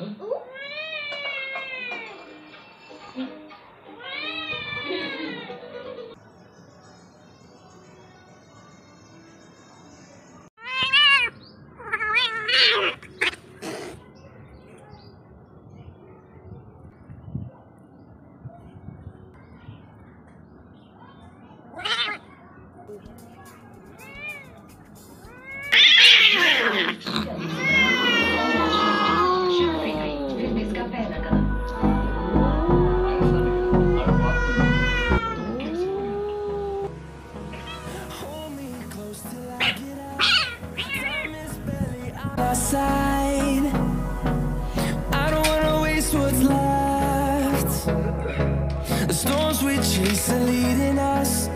Outside, I don't wanna waste what's left. The storms we chase are leading us.